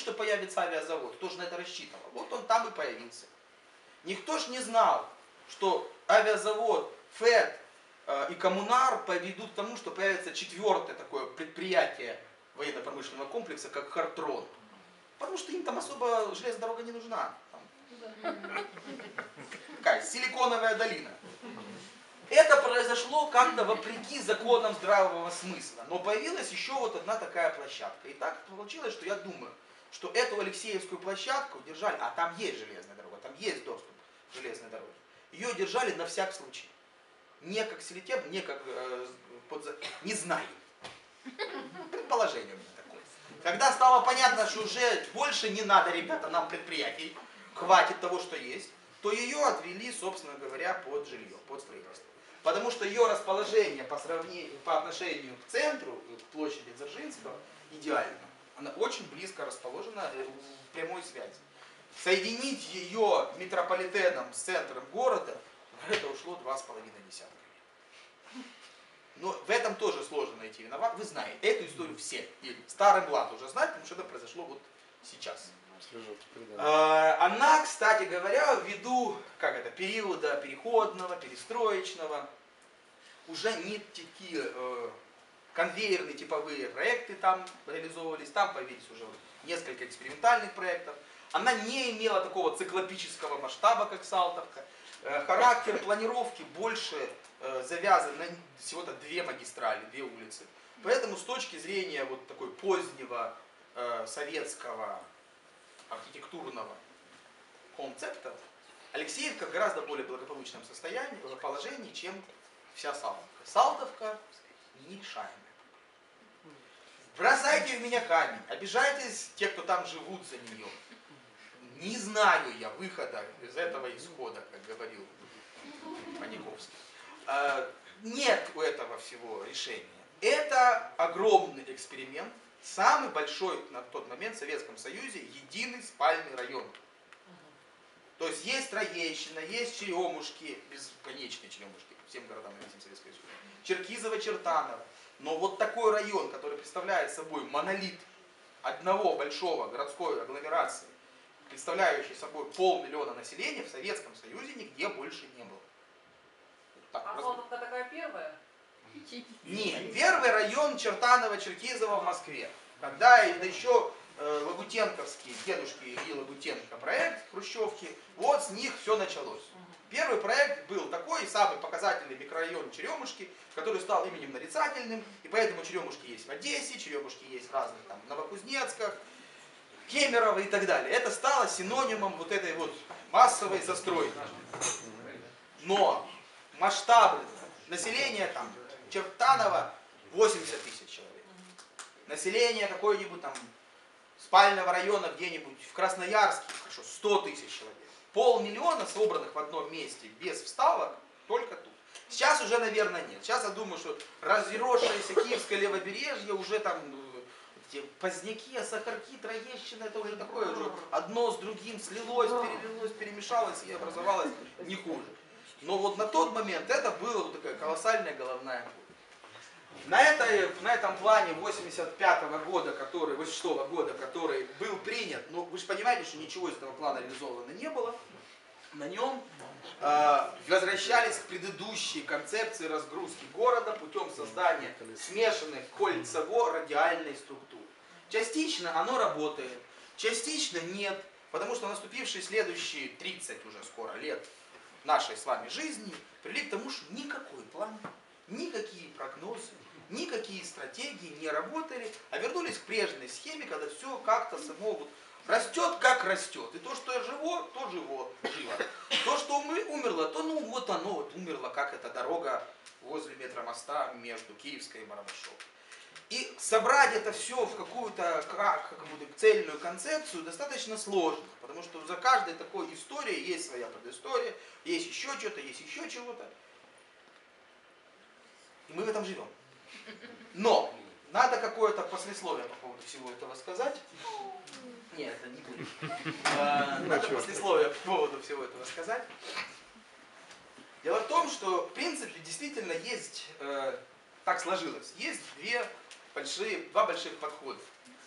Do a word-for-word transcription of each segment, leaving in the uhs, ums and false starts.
что появится авиазавод, кто же на это рассчитывал? Вот он там и появился. Никто ж не знал, что авиазавод, ФЭД э, и Коммунар поведут к тому, что появится четвертое такое предприятие военно-промышленного комплекса, как Хартрон. Потому что им там особо железная дорога не нужна. Там такая силиконовая долина. Это произошло как-то вопреки законам здравого смысла. Но появилась еще вот одна такая площадка. И так получилось, что я думаю, что эту Алексеевскую площадку держали, а там есть железная дорога, там есть доступ к железной дороге. Ее держали на всякий случай. Не как селитеп, не как э, под... не знаю. Предположение у меня такое. Когда стало понятно, что уже больше не надо, ребята, нам предприятий, хватит того, что есть, то ее отвели, собственно говоря, под жилье, под строительство. Потому что ее расположение по, сравнению, по отношению к центру, к площади Дзержинского, идеально. Она очень близко расположена в прямой связи. Соединить ее метрополитеном с центром города, на это ушло два с половиной десятка лет. Но в этом тоже сложно найти виноват. Вы знаете, эту историю все. И старый млад уже знает, потому что это произошло вот сейчас. Она, кстати говоря, ввиду как это, периода переходного, перестроечного, уже не такие э, конвейерные типовые проекты там реализовывались, там появились уже несколько экспериментальных проектов. Она не имела такого циклопического масштаба, как Салтовка. Э, характер планировки больше э, завязан на всего-то две магистрали, две улицы. Поэтому с точки зрения вот такой позднего э, советского архитектурного концепта, Алексеевка в гораздо более благополучном состоянии, положении, чем вся Салтовка. Салтовка нерешаемая. Бросайте в меня камень, обижайтесь те, кто там живут за нее. Не знаю я выхода из этого исхода, как говорил Паниковский. Нет у этого всего решения. Это огромный эксперимент. Самый большой на тот момент в Советском Союзе единый спальный район. То есть есть Троещина, есть Черемушки, бесконечные Черемушки, всем городам на Советского Союза, Черкизово, Чертаново. Но вот такой район, который представляет собой монолит одного большого городской агломерации, представляющий собой полмиллиона населения, в Советском Союзе нигде больше не было. Так, а раз... Салтовка такая первая? Нет, первый район Чертаново-Черкизово в Москве. Когда это еще э, Лагутенковский, дедушки Ильи Лагутенко проект Хрущевки, вот с них все началось. Первый проект был такой, самый показательный микрорайон Черемушки, который стал именем нарицательным, и поэтому Черемушки есть в Одессе, Черемушки есть в разных там Новокузнецках, Кемерово и так далее. Это стало синонимом вот этой вот массовой застройки. Но масштабы населения там Чертаново восемьдесят тысяч человек. Население какой-нибудь там спального района где-нибудь в Красноярске, хорошо, сто тысяч человек. Полмиллиона собранных в одном месте без вставок только тут. Сейчас уже, наверное, нет. Сейчас я думаю, что разросшееся Киевское левобережье уже там эти Поздняки, Сахарки, Троещина, это уже такое уже одно с другим слилось, перелилось, перемешалось и образовалось не хуже. Но вот на тот момент это была вот такая колоссальная головная боль. На, этой, на этом плане восемьдесят пятого года, который, восемьдесят шестого года, который был принят, ну вы же понимаете, что ничего из этого плана реализовано не было, на нем э, возвращались к предыдущей концепции разгрузки города путем создания смешанных кольцево-радиальной структуры. Частично оно работает, частично нет, потому что наступившие следующие тридцать уже скоро лет нашей с вами жизни привели к тому, что никакой план, никакие прогнозы, никакие стратегии не работали, а вернулись к прежней схеме, когда все как-то само вот растет, как растет. И то, что живо, то живо, живо. То, что умерло, то ну вот оно вот умерло, как эта дорога возле метромоста между Киевской и Барабашовой. И собрать это все в какую-то как, какую-то цельную концепцию достаточно сложно, потому что за каждой такой историей есть своя предыстория, есть еще что-то, есть еще чего-то. И мы в этом живем. Но надо какое-то послесловие по поводу всего этого сказать. Нет, это не будет. Надо послесловие по поводу всего этого сказать. Дело в том, что в принципе действительно есть, так сложилось, есть две большие, два больших подхода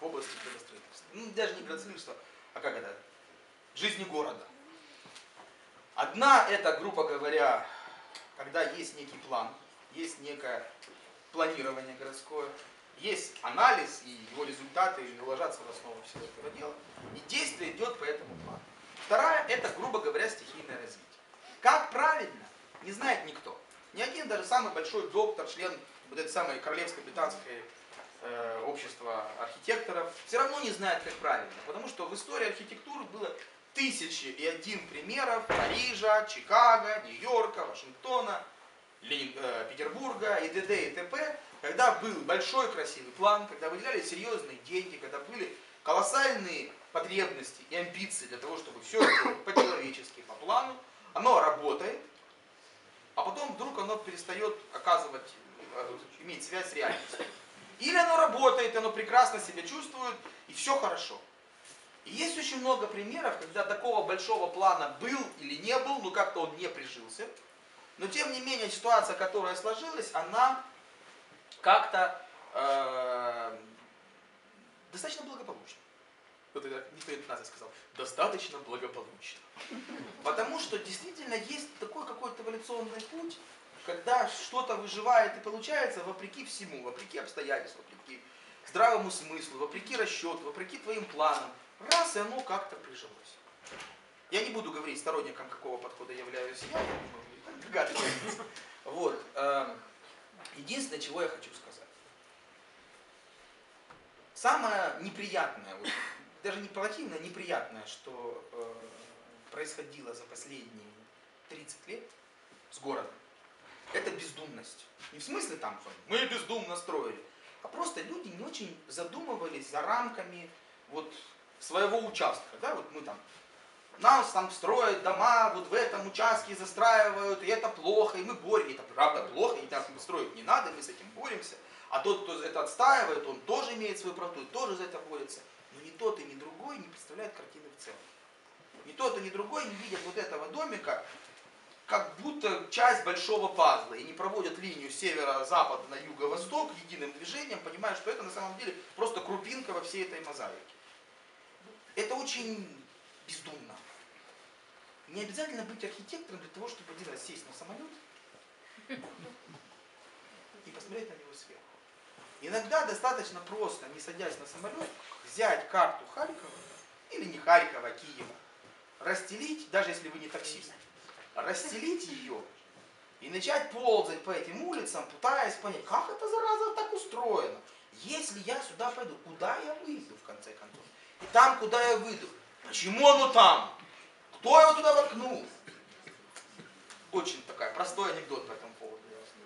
в области градостроительства. Ну, даже не градостроительства, а как это? Жизни города. Одна это, грубо говоря, когда есть некий план, есть некое планирование городское, есть анализ и его результаты ложатся в основу всего этого дела, и действие идет по этому плану. Вторая это, грубо говоря, стихийное развитие. Как правильно, не знает никто. Ни один даже самый большой доктор, член вот этой самой королевской британской э, общества архитекторов, все равно не знает, как правильно. Потому что в истории архитектуры было тысячи и один примеров Парижа, Чикаго, Нью-Йорка, Вашингтона, Ленин, э, Петербурга и т.д. и т.п., когда был большой красивый план, когда выделяли серьезные деньги, когда были колоссальные потребности и амбиции для того, чтобы все сделать по-человечески, по плану, оно работает, а потом вдруг оно перестает оказывать, иметь связь с реальностью. Или оно работает, оно прекрасно себя чувствует, и все хорошо. И есть очень много примеров, когда такого большого плана был или не был, но как-то он не прижился. Но тем не менее ситуация, которая сложилась, она как-то э, достаточно благополучна. Вот это никто из нас сказал, достаточно благополучно. Потому что действительно есть такой какой-то эволюционный путь, когда что-то выживает и получается вопреки всему, вопреки обстоятельствам, вопреки здравому смыслу, вопреки расчету, вопреки твоим планам. Раз, и оно как-то прижилось. Я не буду говорить сторонником какого подхода являюсь я, я думаю, догадываетесь. Вот. Единственное, чего я хочу сказать. Самое неприятное, вот, даже не противное, неприятное, что э, происходило за последние тридцать лет с городом, это бездумность. Не в смысле там, мы бездумно строили, а просто люди не очень задумывались за рамками вот, своего участка. Да? Вот мы там, нас там строят дома, вот в этом участке застраивают, и это плохо, и мы боремся. Это правда плохо, и там строить не надо, мы с этим боремся. А тот, кто это отстаивает, он тоже имеет свою правоту, и тоже за это борется. Но ни тот и ни другой не представляют картины в целом. Ни тот и ни другой не видят вот этого домика, как будто часть большого пазла, и не проводят линию с севера-запада на юго-восток единым движением, понимая, что это на самом деле просто крупинка во всей этой мозаике. Это очень бездумно. Не обязательно быть архитектором для того, чтобы один раз сесть на самолет и посмотреть на него сверху. Иногда достаточно просто, не садясь на самолет, взять карту Харькова, или не Харькова, а Киева, расстелить, даже если вы не таксист, расстелить ее и начать ползать по этим улицам, пытаясь понять, как это, зараза, так устроено. Если я сюда пойду, куда я выйду, в конце концов? И там, куда я выйду, почему оно там? Кто его туда воткнул? Очень такой простой анекдот по этому поводу.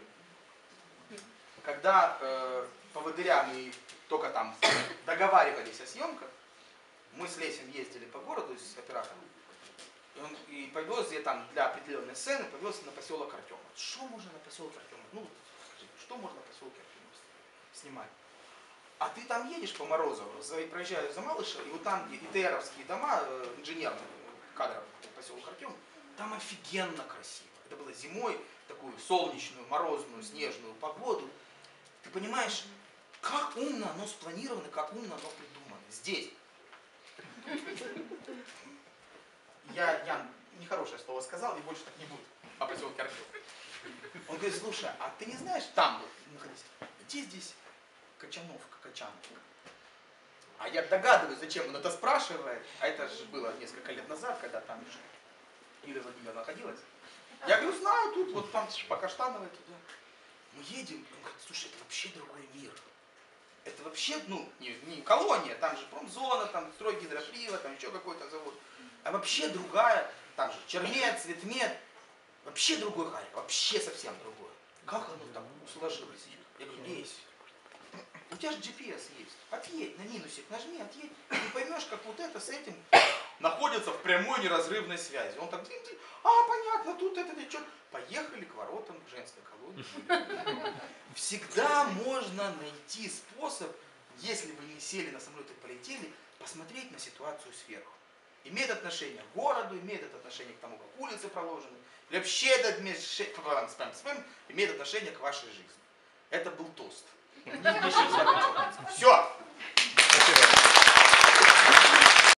Когда э, поводыря мы только там договаривались о съемках, мы с Лесем ездили по городу с оператором, и, он, и повез я там для определенной сцены, повез на поселок Артема. Что можно на поселке Артема? Ну, скажи, что можно на поселке Артема снимать? А ты там едешь по Морозову, проезжаешь за Малышево, и вот там, где ИТРовские дома, инженерные кадров, поселок Артем, там офигенно красиво. Это было зимой, такую солнечную, морозную, снежную погоду. Ты понимаешь, как умно оно спланировано, как умно оно придумано. Здесь. Я, я нехорошее слово сказал, и больше так не буду о поселке Артем. Он говорит, слушай, а ты не знаешь, там, находись, где здесь Качановка, Качановка? А я догадываюсь, зачем он это спрашивает. А это же было несколько лет назад, когда там Юлия Владимировна находилась. Я говорю, знаю, тут вот там по Каштановой туда. Мы едем, он говорит, слушай, это вообще другой мир. Это вообще, ну, не, не колония, там же промзона, там стройгидроприва, там еще какой-то завод. А вообще другая, там же Чермет, Цветмет. Вообще другой Харьков, вообще совсем другой. Как оно там сложилось? Я говорю, лезь. У тебя же джи пи эс есть. Отъедь, на минусик нажми, отъедь. И поймешь, как вот это с этим находится в прямой неразрывной связи. Он так, а, понятно, тут это течет. Поехали к воротам женской колонии. Всегда можно найти способ, если вы не сели на самолет и полетели, посмотреть на ситуацию сверху. Имеет отношение к городу, имеет это отношение к тому, как улицы проложены. И вообще это имеет отношение к вашей жизни. Это был тост. Все.